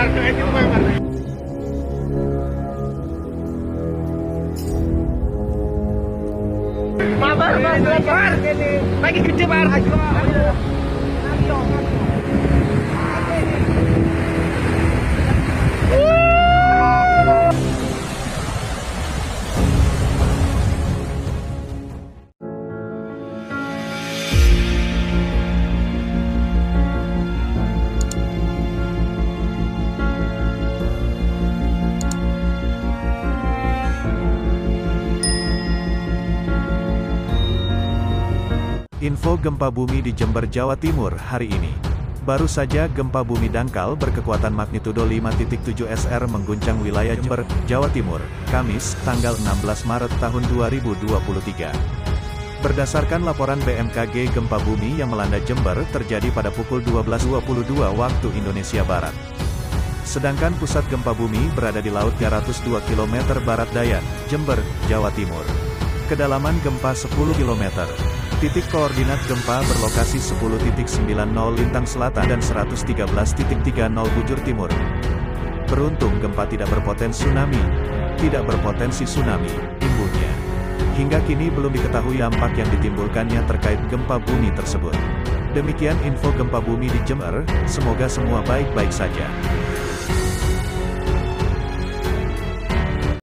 Lagi gede banget. Info gempa bumi di Jember, Jawa Timur hari ini. Baru saja gempa bumi dangkal berkekuatan magnitudo 5.7 SR mengguncang wilayah Jember, Jawa Timur, Kamis, tanggal 16 Maret tahun 2023. Berdasarkan laporan BMKG, gempa bumi yang melanda Jember terjadi pada pukul 12.22 waktu Indonesia Barat. Sedangkan pusat gempa bumi berada di laut 302 km barat daya, Jember, Jawa Timur. Kedalaman gempa 10 km. Titik koordinat gempa berlokasi 10.90 lintang selatan dan 113.30 bujur timur. Beruntung gempa tidak berpotensi tsunami. Tidak berpotensi tsunami, imbuhnya. Hingga kini belum diketahui dampak yang ditimbulkannya terkait gempa bumi tersebut. Demikian info gempa bumi di Jember, semoga semua baik-baik saja.